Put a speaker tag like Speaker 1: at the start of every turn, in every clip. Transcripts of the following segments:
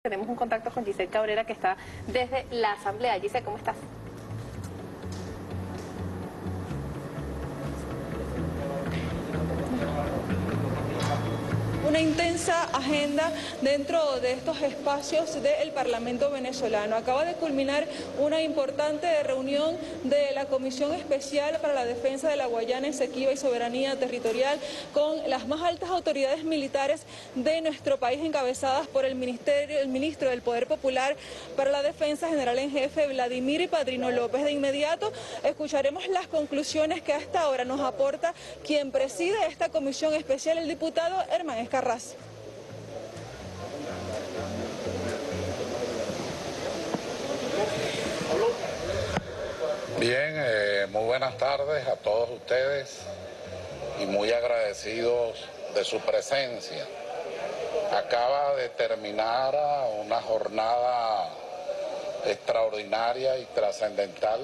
Speaker 1: Tenemos un contacto con Giselle Cabrera que está desde la Asamblea. Giselle, ¿cómo estás?
Speaker 2: Una intensa agenda dentro de estos espacios del Parlamento venezolano. Acaba de culminar una importante reunión de la Comisión Especial para la Defensa de la Guayana Esequiba y Soberanía Territorial con las más altas autoridades militares de nuestro país, encabezadas por el ministro del Poder Popular para la Defensa, general en jefe Vladimir Padrino López. De inmediato escucharemos las conclusiones que hasta ahora nos aporta quien preside esta comisión especial, el diputado Herman Escarraz.
Speaker 3: Bien, muy buenas tardes a todos ustedes y muy agradecidos de su presencia. Acaba de terminar una jornada extraordinaria y trascendental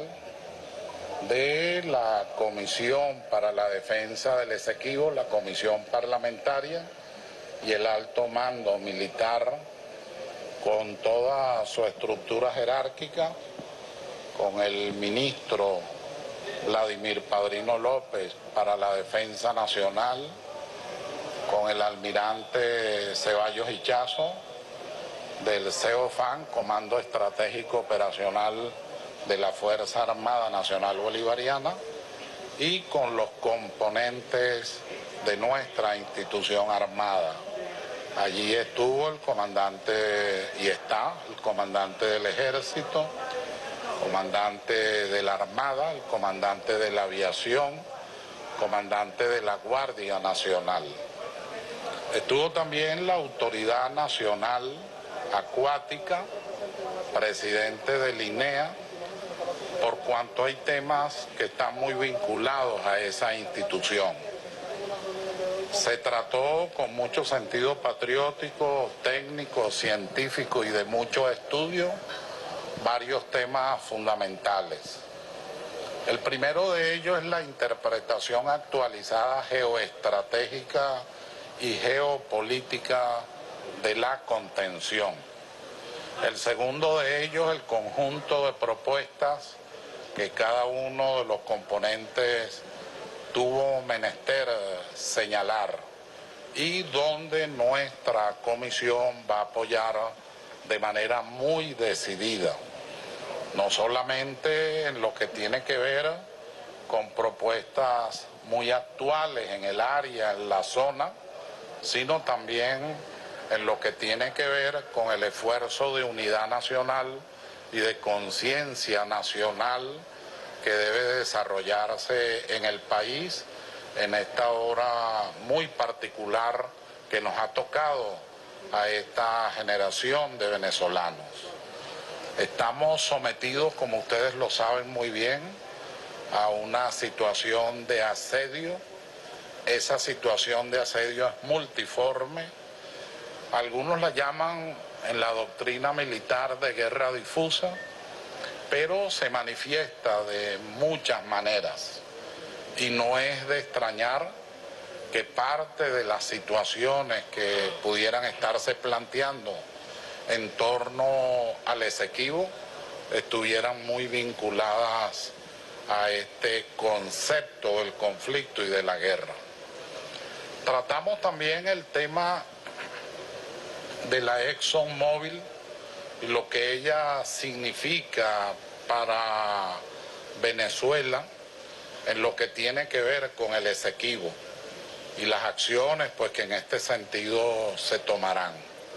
Speaker 3: de la Comisión para la Defensa del Esequibo, la Comisión Parlamentaria y el alto mando militar con toda su estructura jerárquica, con el ministro Vladimir Padrino López para la Defensa Nacional, con el almirante Ceballos Hichazo del CEOFAN, Comando Estratégico Operacional de la Fuerza Armada Nacional Bolivariana, y con los componentes de nuestra institución armada. Allí estuvo el comandante, y está el comandante del Ejército, comandante de la Armada, el comandante de la Aviación, comandante de la Guardia Nacional. Estuvo también la Autoridad Nacional Acuática, presidente del INEA, por cuanto hay temas que están muy vinculados a esa institución. Se trató con mucho sentido patriótico, técnico, científico y de mucho estudio varios temas fundamentales. El primero de ellos es la interpretación actualizada geoestratégica y geopolítica de la contención. El segundo de ellos, el conjunto de propuestas que cada uno de los componentes tuvo menester señalar y donde nuestra comisión va a apoyar de manera muy decidida, no solamente en lo que tiene que ver con propuestas muy actuales en el área, en la zona, sino también en lo que tiene que ver con el esfuerzo de unidad nacional y de conciencia nacional que debe desarrollarse en el país en esta hora muy particular que nos ha tocado a esta generación de venezolanos. Estamos sometidos, como ustedes lo saben muy bien, a una situación de asedio. Esa situación de asedio es multiforme. Algunos la llaman en la doctrina militar de guerra difusa, pero se manifiesta de muchas maneras y no es de extrañar que parte de las situaciones que pudieran estarse planteando en torno al Esequibo estuvieran muy vinculadas a este concepto del conflicto y de la guerra. Tratamos también el tema de la ExxonMobil y lo que ella significa para Venezuela en lo que tiene que ver con el Esequibo y las acciones pues que en este sentido se tomarán.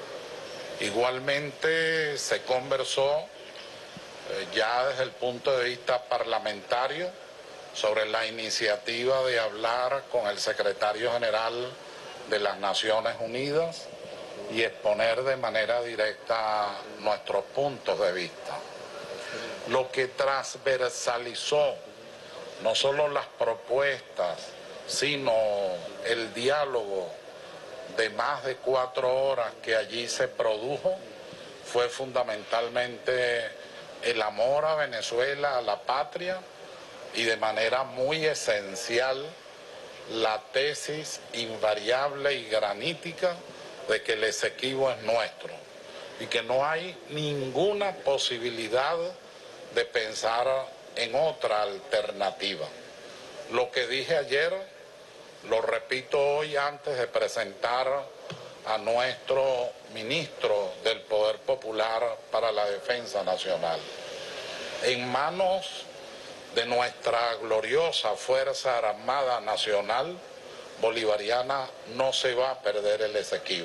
Speaker 3: Igualmente se conversó ya desde el punto de vista parlamentario sobre la iniciativa de hablar con el secretario general de las Naciones Unidas y exponer de manera directa nuestros puntos de vista. Lo que transversalizó no solo las propuestas, sino el diálogo de más de 4 horas que allí se produjo, fue fundamentalmente el amor a Venezuela, a la patria, y de manera muy esencial la tesis invariable y granítica de que el Esequibo es nuestro y que no hay ninguna posibilidad de pensar en otra alternativa. Lo que dije ayer, lo repito hoy antes de presentar a nuestro ministro del Poder Popular para la Defensa Nacional. En manos de nuestra gloriosa Fuerza Armada Nacional Bolivariana no se va a perder el Esequibo.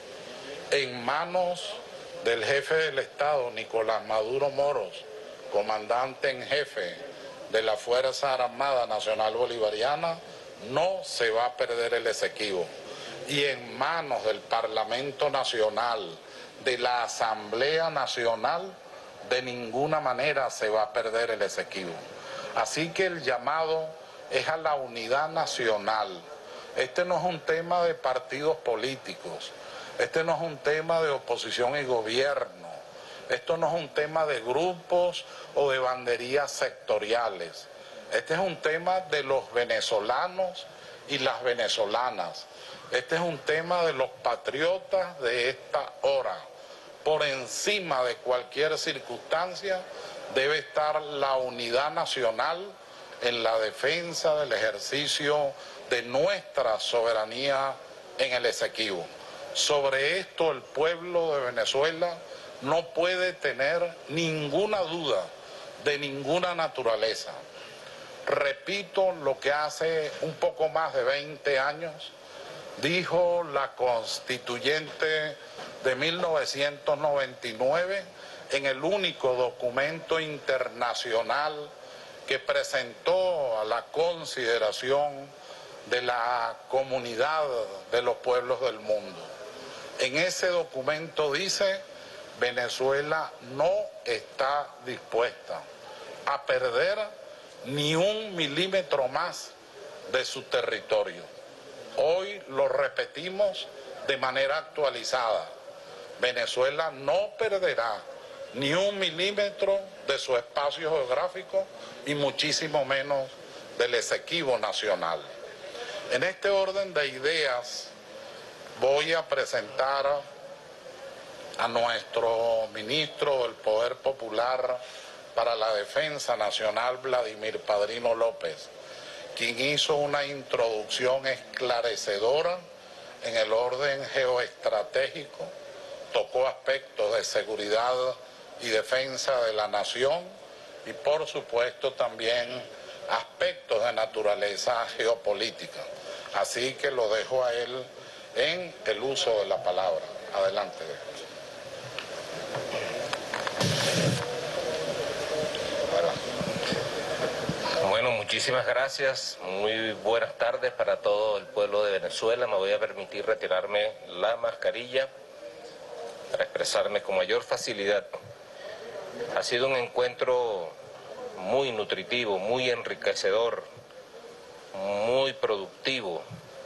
Speaker 3: En manos del jefe del Estado, Nicolás Maduro Moros, comandante en jefe de la Fuerza Armada Nacional Bolivariana, no se va a perder el Esequibo. Y en manos del Parlamento Nacional, de la Asamblea Nacional, de ninguna manera se va a perder el Esequibo. Así que el llamado es a la unidad nacional. Este no es un tema de partidos políticos, este no es un tema de oposición y gobierno, esto no es un tema de grupos o de banderías sectoriales, este es un tema de los venezolanos y las venezolanas, este es un tema de los patriotas de esta hora. Por encima de cualquier circunstancia debe estar la unidad nacional en la defensa del ejercicio de nuestra soberanía en el Esequibo. Sobre esto el pueblo de Venezuela no puede tener ninguna duda de ninguna naturaleza. Repito lo que hace un poco más de 20 años dijo la constituyente de 1999 en el único documento internacional que presentó a la consideración de la comunidad de los pueblos del mundo. En ese documento dice: Venezuela no está dispuesta a perder ni un milímetro más de su territorio. Hoy lo repetimos de manera actualizada. Venezuela no perderá ni un milímetro de su espacio geográfico y muchísimo menos del Esequibo nacional. En este orden de ideas voy a presentar a nuestro ministro del Poder Popular para la Defensa Nacional, Vladimir Padrino López, quien hizo una introducción esclarecedora en el orden geoestratégico, tocó aspectos de seguridad y defensa de la nación y por supuesto también aspectos de naturaleza geopolítica. Así que lo dejo a él en el uso de la palabra. Adelante.
Speaker 4: Bueno, muchísimas gracias. Muy buenas tardes para todo el pueblo de Venezuela. Me voy a permitir retirarme la mascarilla para expresarme con mayor facilidad. Ha sido un encuentro muy nutritivo, muy enriquecedor, muy productivo.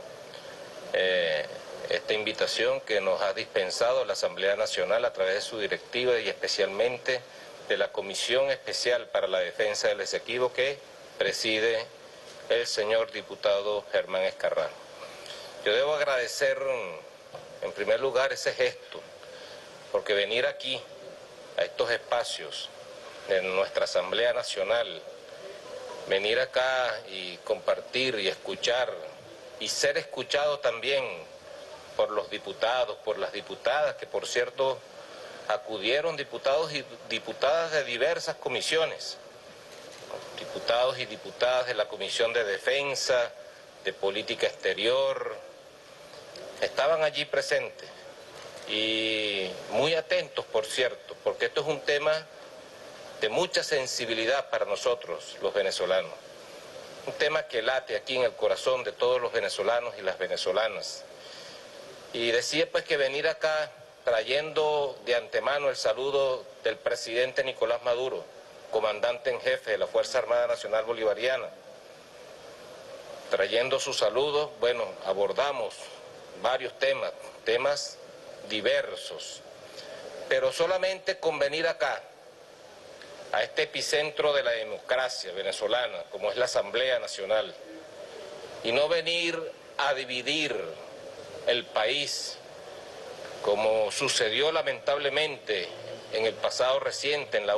Speaker 4: Esta invitación que nos ha dispensado la Asamblea Nacional a través de su directiva y especialmente de la Comisión Especial para la Defensa del Esequibo que preside el señor diputado Germán Escarrano. Yo debo agradecer en primer lugar ese gesto, porque venir aquí a estos espacios de nuestra Asamblea Nacional, venir acá y compartir y escuchar y ser escuchado también por los diputados, por las diputadas, que por cierto acudieron diputados y diputadas de diversas comisiones, diputados y diputadas de la Comisión de Defensa, de Política Exterior, estaban allí presentes y muy atentos, por cierto, porque esto es un tema de mucha sensibilidad para nosotros, los venezolanos. Un tema que late aquí en el corazón de todos los venezolanos y las venezolanas. Y decía pues que venir acá trayendo de antemano el saludo del presidente Nicolás Maduro, comandante en jefe de la Fuerza Armada Nacional Bolivariana, trayendo su saludo, bueno, abordamos varios temas diversos, pero solamente con venir acá, a este epicentro de la democracia venezolana, como es la Asamblea Nacional, y no venir a dividir el país como sucedió lamentablemente en el pasado reciente, en el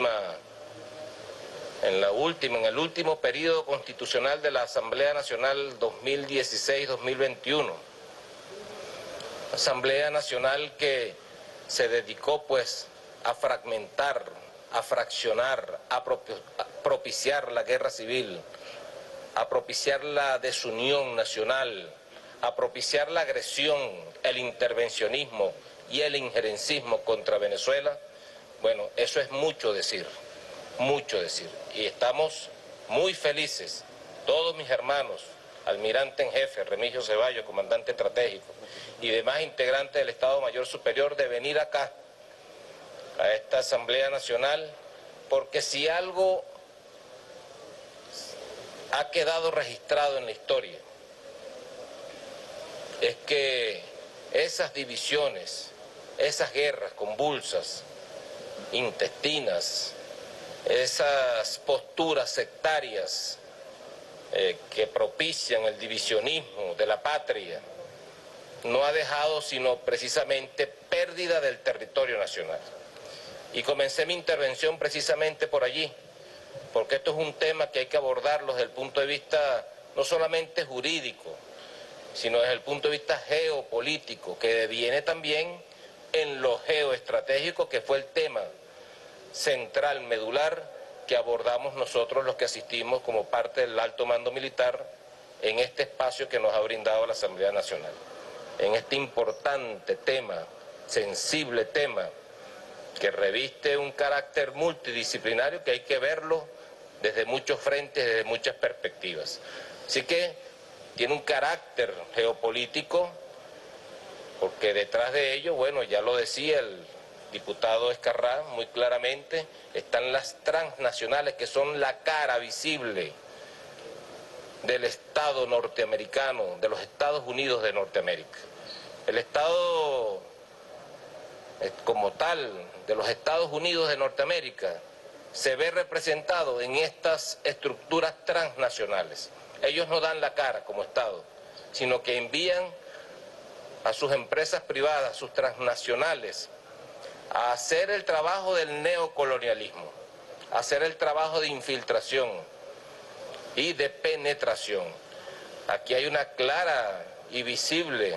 Speaker 4: último periodo constitucional de la Asamblea Nacional 2016-2021. Asamblea Nacional que se dedicó pues a fragmentar, a fraccionar, a propiciar la guerra civil, a propiciar la desunión nacional, a propiciar la agresión, el intervencionismo y el injerencismo contra Venezuela. Bueno, eso es mucho decir, mucho decir. Y estamos muy felices, todos mis hermanos, almirante en jefe, Remigio Ceballos, comandante estratégico, y demás integrantes del Estado Mayor Superior, de venir acá, a esta Asamblea Nacional, porque si algo ha quedado registrado en la historia, es que esas divisiones, esas guerras convulsas, intestinas, esas posturas sectarias que propician el divisionismo de la patria, no ha dejado sino precisamente pérdida del territorio nacional. Y comencé mi intervención precisamente por allí, porque esto es un tema que hay que abordarlo desde el punto de vista no solamente jurídico, sino desde el punto de vista geopolítico, que deviene también en lo geoestratégico, que fue el tema central, medular, que abordamos nosotros los que asistimos como parte del alto mando militar en este espacio que nos ha brindado la Asamblea Nacional. En este importante tema, sensible tema, que reviste un carácter multidisciplinario que hay que verlo desde muchos frentes, desde muchas perspectivas. Así que tiene un carácter geopolítico, porque detrás de ello, bueno, ya lo decía el diputado Escarrá muy claramente, están las transnacionales, que son la cara visible del Estado norteamericano, de los Estados Unidos de Norteamérica. El Estado como tal de los Estados Unidos de Norteamérica se ve representado en estas estructuras transnacionales. Ellos no dan la cara como Estado, sino que envían a sus empresas privadas, sus transnacionales, a hacer el trabajo del neocolonialismo, a hacer el trabajo de infiltración y de penetración. Aquí hay una clara y visible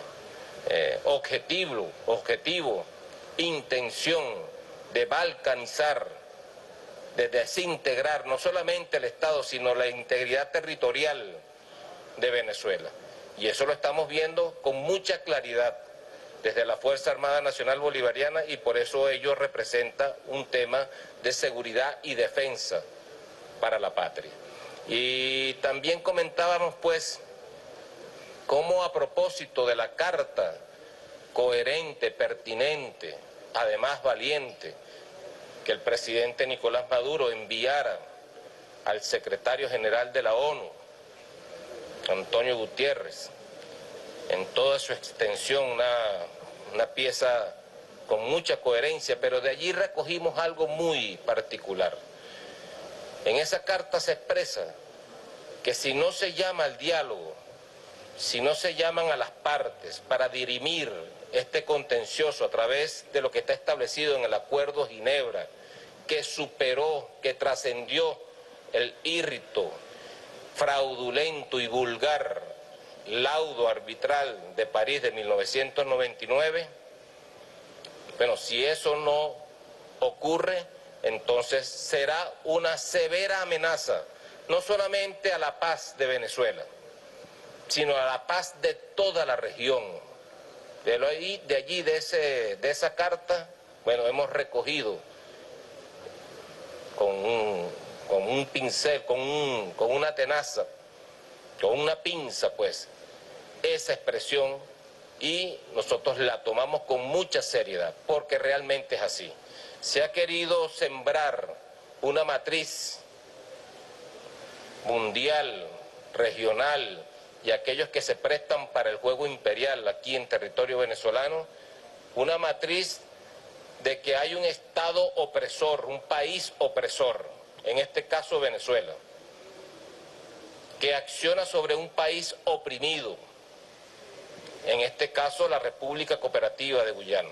Speaker 4: objetivo, intención de balcanizar, de desintegrar no solamente el Estado, sino la integridad territorial de Venezuela. Y eso lo estamos viendo con mucha claridad desde la Fuerza Armada Nacional Bolivariana, y por eso ello representa un tema de seguridad y defensa para la patria. Y también comentábamos pues cómo, a propósito de la carta coherente, pertinente, además valiente, que el presidente Nicolás Maduro enviara al secretario general de la ONU, Antonio Gutiérrez, en toda su extensión, una pieza con mucha coherencia, pero de allí recogimos algo muy particular. En esa carta se expresa que si no se llama al diálogo, si no se llaman a las partes para dirimir este contencioso a través de lo que está establecido en el Acuerdo Ginebra, que superó, que trascendió el írrito fraudulento y vulgar laudo arbitral de París de 1999, bueno, si eso no ocurre, entonces será una severa amenaza, no solamente a la paz de Venezuela, sino a la paz de toda la región. De esa carta, bueno, hemos recogido con un pincel, con una tenaza, con una pinza, pues, esa expresión, y nosotros la tomamos con mucha seriedad, porque realmente es así. Se ha querido sembrar una matriz mundial, regional, y aquellos que se prestan para el juego imperial aquí en territorio venezolano, una matriz de que hay un Estado opresor, un país opresor, en este caso Venezuela, que acciona sobre un país oprimido, en este caso la República Cooperativa de Guyana.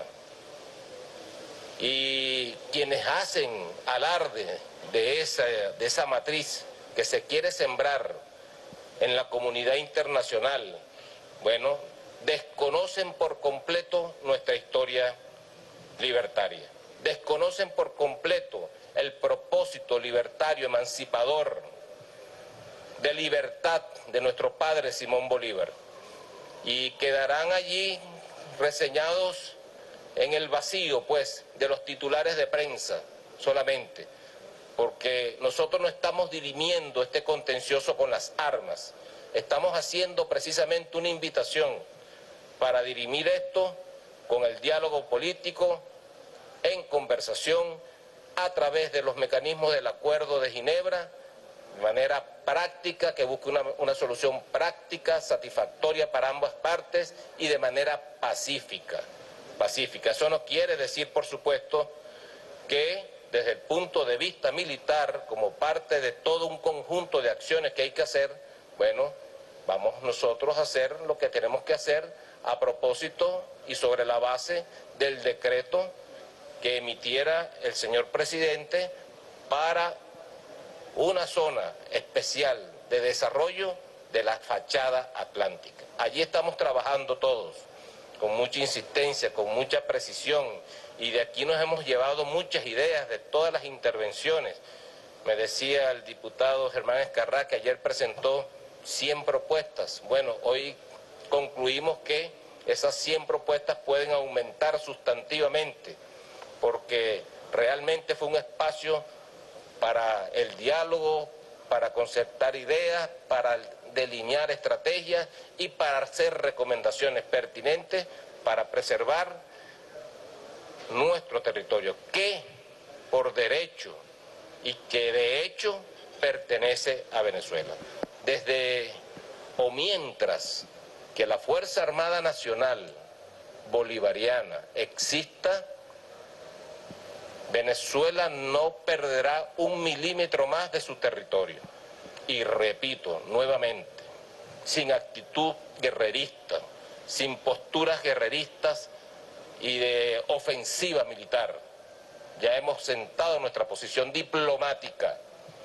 Speaker 4: Y quienes hacen alarde de esa matriz que se quiere sembrar en la comunidad internacional, bueno, desconocen por completo nuestra historia libertaria, desconocen por completo el propósito libertario, emancipador, de libertad de nuestro padre Simón Bolívar, y quedarán allí reseñados en el vacío, pues, de los titulares de prensa solamente, porque nosotros no estamos dirimiendo este contencioso con las armas, estamos haciendo precisamente una invitación para dirimir esto con el diálogo político, en conversación, a través de los mecanismos del Acuerdo de Ginebra, de manera práctica, que busque una solución práctica, satisfactoria para ambas partes y de manera pacífica. Eso no quiere decir, por supuesto, que desde el punto de vista militar, como parte de todo un conjunto de acciones que hay que hacer, bueno, vamos nosotros a hacer lo que tenemos que hacer a propósito y sobre la base del decreto que emitiera el señor presidente para una zona especial de desarrollo de la fachada atlántica. Allí estamos trabajando todos, con mucha insistencia, con mucha precisión, y de aquí nos hemos llevado muchas ideas de todas las intervenciones. Me decía el diputado Germán Escarrá que ayer presentó 100 propuestas. Bueno, hoy concluimos que esas 100 propuestas pueden aumentar sustantivamente, porque realmente fue un espacio para el diálogo, para concertar ideas, para delinear estrategias y para hacer recomendaciones pertinentes para preservar nuestro territorio, que por derecho y que de hecho pertenece a Venezuela. Desde o mientras que la Fuerza Armada Nacional Bolivariana exista, Venezuela no perderá un milímetro más de su territorio. Y repito nuevamente, sin actitud guerrerista, sin posturas guerreristas y de ofensiva militar. Ya hemos sentado nuestra posición diplomática,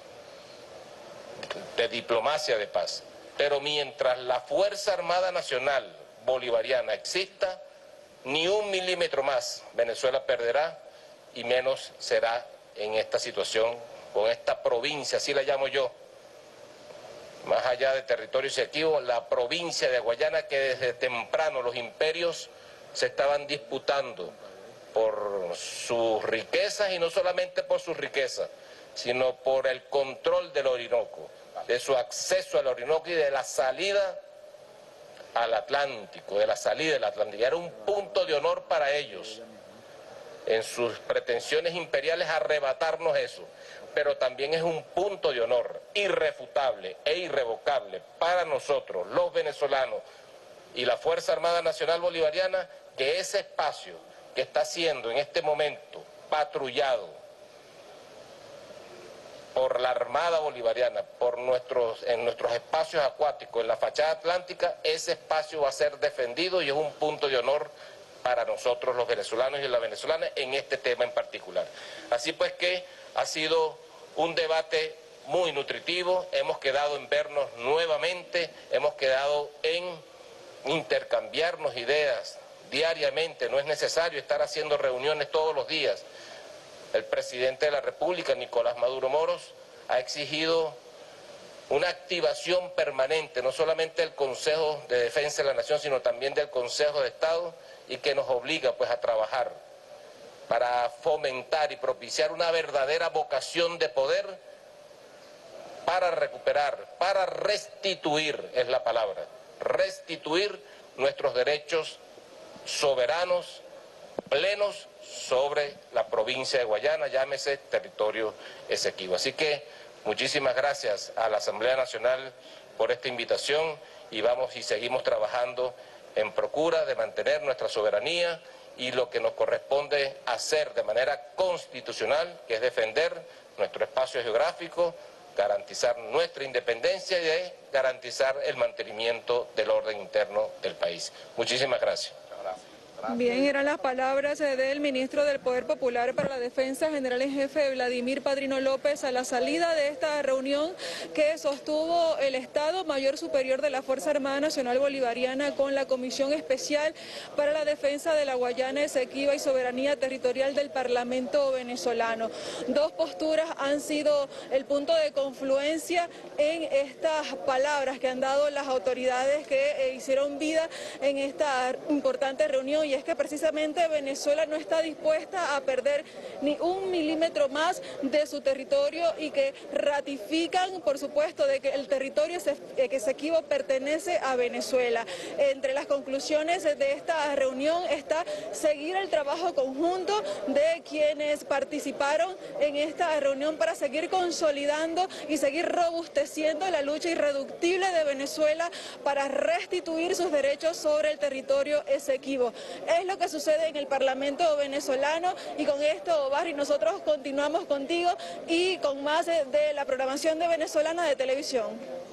Speaker 4: de diplomacia de paz. Pero mientras la Fuerza Armada Nacional Bolivariana exista, ni un milímetro más Venezuela perderá, y menos será en esta situación, con esta provincia, así la llamo yo, más allá de territorio exequivo, la provincia de Guayana, que desde temprano los imperios se estaban disputando por sus riquezas, y no solamente por sus riquezas, sino por el control del Orinoco, de su acceso al Orinoco y de la salida al Atlántico, Era un punto de honor para ellos, en sus pretensiones imperiales, arrebatarnos eso, pero también es un punto de honor irrefutable e irrevocable para nosotros, los venezolanos y la Fuerza Armada Nacional Bolivariana, que ese espacio que está siendo en este momento patrullado por la Armada Bolivariana, en nuestros espacios acuáticos, en la fachada atlántica, ese espacio va a ser defendido y es un punto de honor para nosotros los venezolanos y las venezolanas en este tema en particular. Así pues que ha sido un debate muy nutritivo, hemos quedado en vernos nuevamente, hemos quedado en intercambiarnos ideas diariamente, no es necesario estar haciendo reuniones todos los días. El presidente de la República, Nicolás Maduro Moros, ha exigido una activación permanente, no solamente del Consejo de Defensa de la Nación, sino también del Consejo de Estado, y que nos obliga pues a trabajar para fomentar y propiciar una verdadera vocación de poder para recuperar, para restituir, es la palabra, restituir nuestros derechos soberanos, plenos sobre la provincia de Guayana, llámese territorio Esequibo. Así que muchísimas gracias a la Asamblea Nacional por esta invitación, y vamos y seguimos trabajando en procura de mantener nuestra soberanía y lo que nos corresponde hacer de manera constitucional, que es defender nuestro espacio geográfico, garantizar nuestra independencia y de garantizar el mantenimiento del orden interno del país. Muchísimas gracias.
Speaker 2: Bien, eran las palabras del ministro del Poder Popular para la Defensa, general en jefe Vladimir Padrino López, a la salida de esta reunión que sostuvo el Estado Mayor Superior de la Fuerza Armada Nacional Bolivariana con la Comisión Especial para la Defensa de la Guayana Esequiba y Soberanía Territorial del Parlamento venezolano. Dos posturas han sido el punto de confluencia en estas palabras que han dado las autoridades que hicieron vida en esta importante reunión, y es que precisamente Venezuela no está dispuesta a perder ni un milímetro más de su territorio y que ratifican, por supuesto, de que el territorio Esequibo pertenece a Venezuela. Entre las conclusiones de esta reunión está seguir el trabajo conjunto de quienes participaron en esta reunión para seguir consolidando y seguir robusteciendo la lucha irreductible de Venezuela para restituir sus derechos sobre el territorio Esequibo. Es lo que sucede en el Parlamento venezolano, y con esto, Barry, nosotros continuamos contigo y con más de la programación de Venezolana de Televisión.